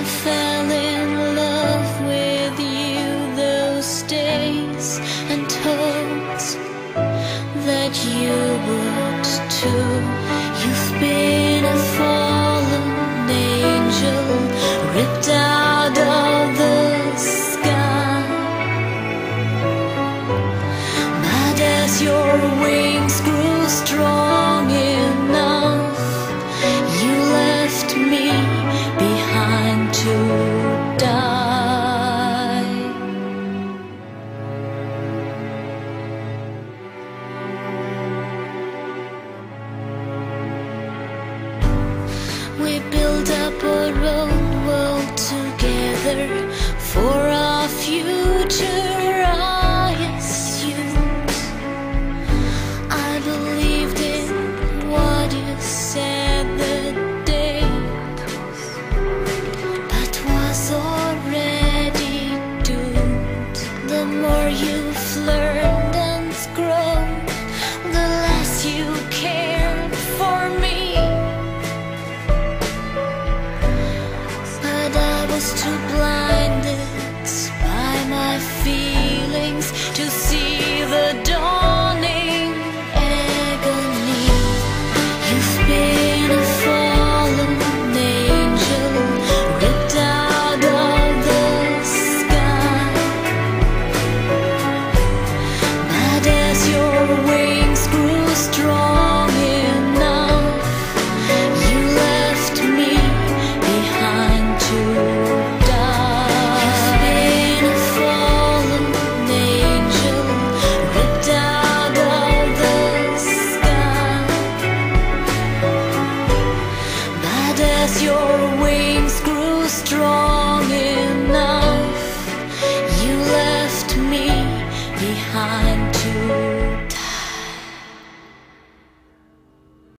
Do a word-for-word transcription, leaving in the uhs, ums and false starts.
I fell in love with you those days, and hoped that you would too. You've been a fallen angel, ripped out of the sky, but as your wings grew strong enough, you left me behind to die. We built up our own world together for our future.